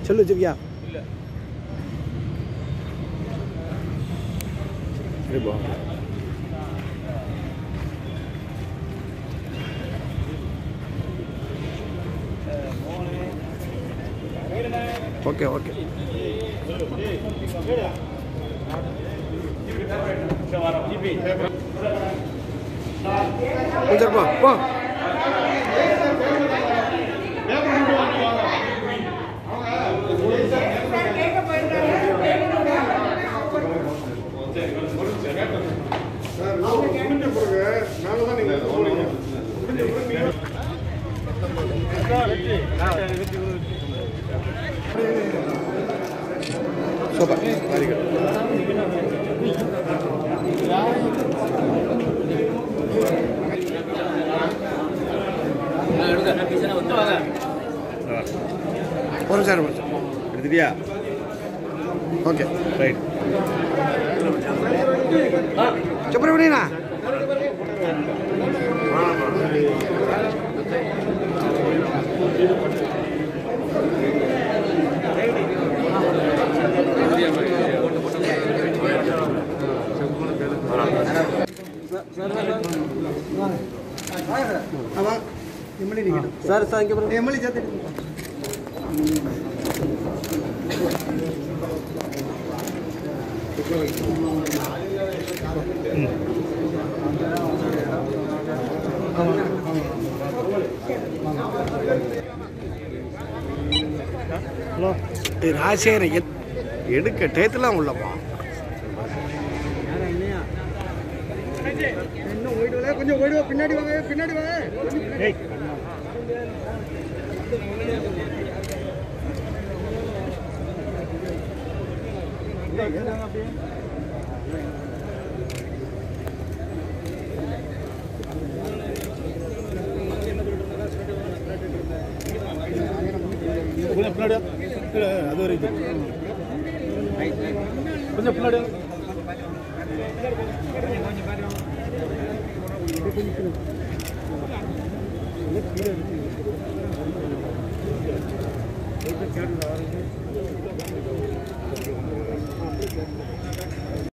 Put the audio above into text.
Cell வச்சிருக்கியா? இல்லை. சரிப்பா. Okay okay. சரிப்பா போ. Super, very good. ஒரு சார் எடுத்துட்டியா? Okay right. சுப்பிரமணியனா சார் சார் இங்கே எம்எல்ஏ சேர்த்து ஹலோ ராஜசேகரன் எடுக்க டேத்துலாம் உள்ளப்பா. இன்னும் ஓய்டுவா, கொஞ்சம் ஓய்டுவா, பின்னாடி வாங்க, பின்னாடி வாங்க. அது ஒரு இது கொஞ்சம் பின்னாடி